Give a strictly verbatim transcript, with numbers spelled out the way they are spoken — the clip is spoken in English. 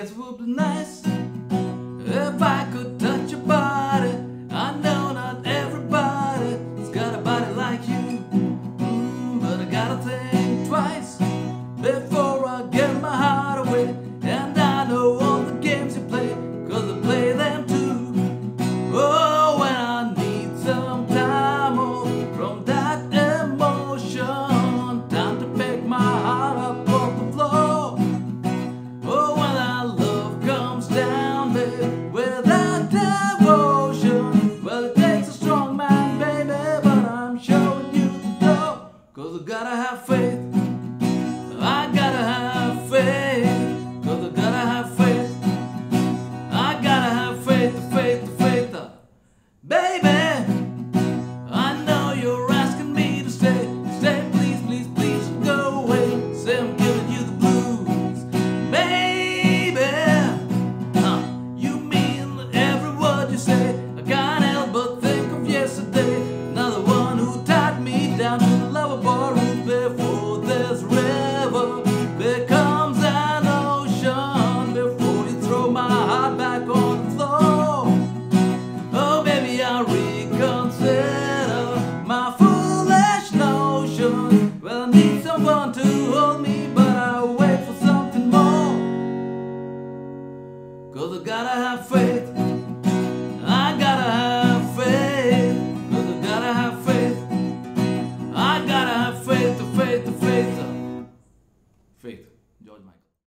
guess it would be nice if I could touch your body. I know not everybody's got a body like you, mm, but I gotta think twice before I give my heart away. And I know all the games you play, cause I play them too. Oh, when I need some time off from that emotion, time to pick my heart up off the floor. Oh, when our love comes down, babe, without devotion, well, it takes a strong man, baby, but I'm showing you the door. Cause I gotta have faith, I gotta have faith, cause I gotta have faith, I gotta have faith, the faith, the faith, the baby. I know you're asking me to stay, stay, please, please, please go away. Say I'm giving you the blues, baby. Huh, you mean every word you say. I can't help but think of yesterday, another one who tied me down to the lover bar room before this river becomes an ocean, before you throw my heart back on the floor. Oh, baby, I reconsider my foolish notion. Well, I need someone to hold me, but I wait for something more. Cause I gotta have faith,